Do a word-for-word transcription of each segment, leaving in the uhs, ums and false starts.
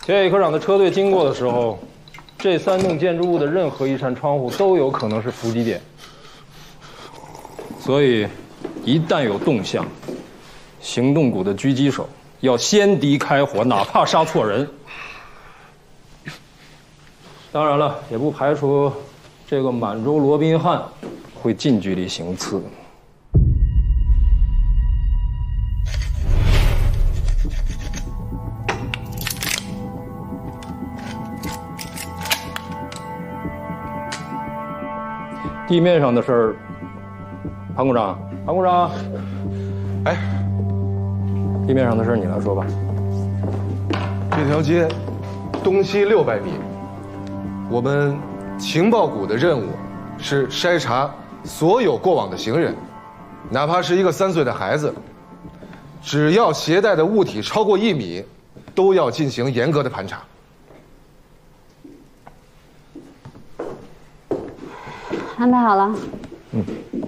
田野科长的车队经过的时候，这三栋建筑物的任何一扇窗户都有可能是伏击点。所以，一旦有动向，行动股的狙击手要先敌开火，哪怕杀错人。当然了，也不排除这个满洲罗宾汉会近距离行刺。 地面上的事儿，潘股长，潘股长， 哎， 地面上的事儿你来说吧。 这条街东西六百米，我们情报股的任务是筛查所有过往的行人，哪怕是一个三岁的孩子，只要携带的物体超过一米，都要进行严格的盘查。 安排好了。嗯。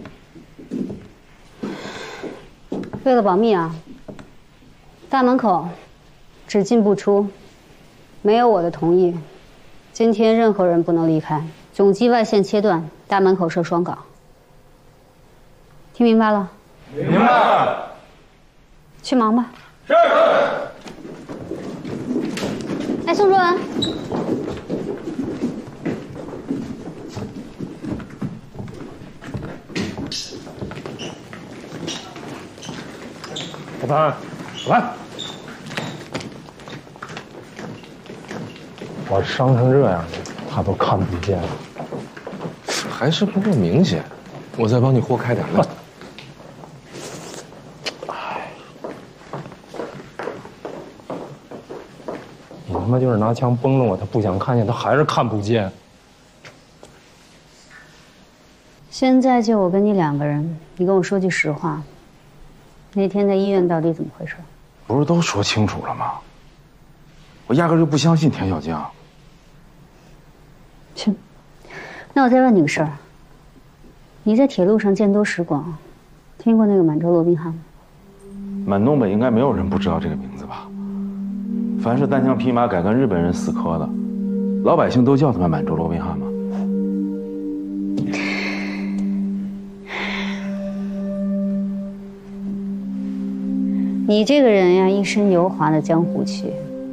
为了保密啊，大门口只进不出，没有我的同意，今天任何人不能离开。总机外线切断，大门口设双岗。听明白了？ 明白了。 去忙吧。 是。 哎，宋卓文。 老潘，老潘，我伤成这样，他都看不见了， 还是不够明显，我再帮你豁开点来。 哎，你他妈就是拿枪崩了我，他不想看见，他还是看不见。 现在就我跟你两个人，你跟我说句实话。 那天在医院到底怎么回事？ 不是都说清楚了吗？我压根就不相信田小江。 去，那我再问你个事儿。你在铁路上见多识广，听过那个满洲罗宾汉吗？ 满东北应该没有人不知道这个名字吧？凡是单枪匹马敢跟日本人死磕的，老百姓都叫他们满洲罗宾汉吗？ 你这个人呀，一身油滑的江湖气，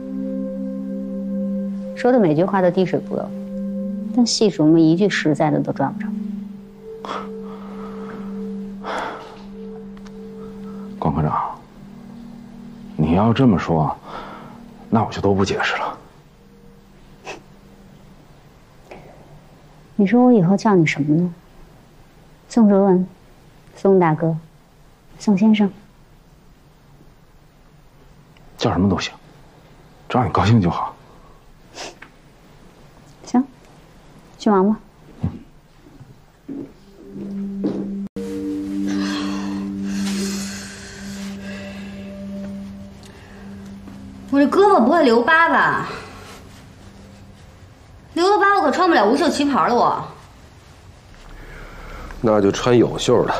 说的每句话都滴水不漏，但细数么一句实在的都抓不着。 关科长，你要这么说，那我就都不解释了。 你说我以后叫你什么呢？宋卓文，宋大哥，宋先生。 叫什么都行，只要你高兴就好。 行，去忙吧。我这胳膊不会留疤吧？留了疤我可穿不了无袖旗袍了我。 那就穿有袖的。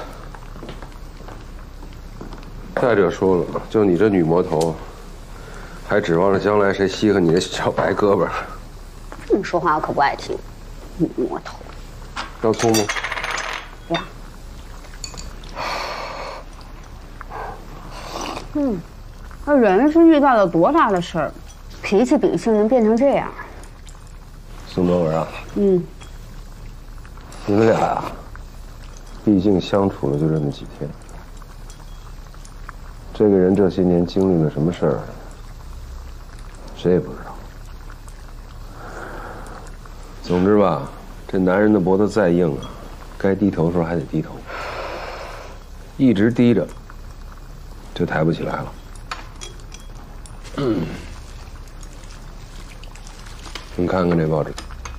再者说了，就你这女魔头。 还指望着将来谁稀罕你那小白胳膊？ 这么说话我可不爱听。女魔头， 要醋吗？ 不要。嗯，那人是遇到了多大的事儿，脾气秉性能变成这样？ 宋德文啊， 嗯， 你们俩呀，毕竟相处了就这么几天，这个人这些年经历了什么事儿？ 谁也不知道。总之吧，这男人的脖子再硬啊，该低头的时候还得低头。一直低着，就抬不起来了。嗯，您看看这报纸，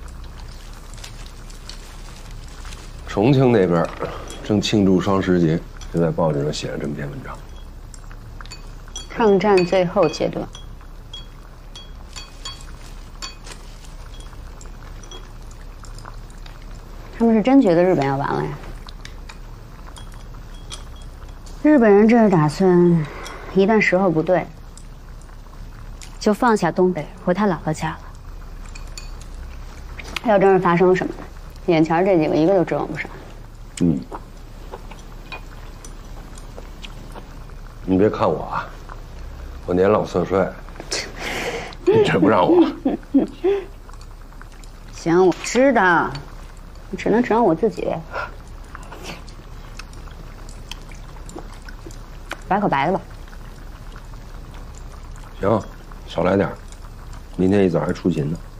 重庆那边正庆祝双十节，就在报纸上写了这么篇文章。 抗战最后阶段。 他们是真觉得日本要完了呀？日本人这是打算，一旦时候不对， 就放下东北，回他姥姥家了。要真是发生什么，眼前这几个一个都指望不上。 嗯，你别看我啊，我年老色衰，你这不让我。 行，我知道，你只能指望我自己。来口白的吧。 行，少来点，明天一早还出勤呢。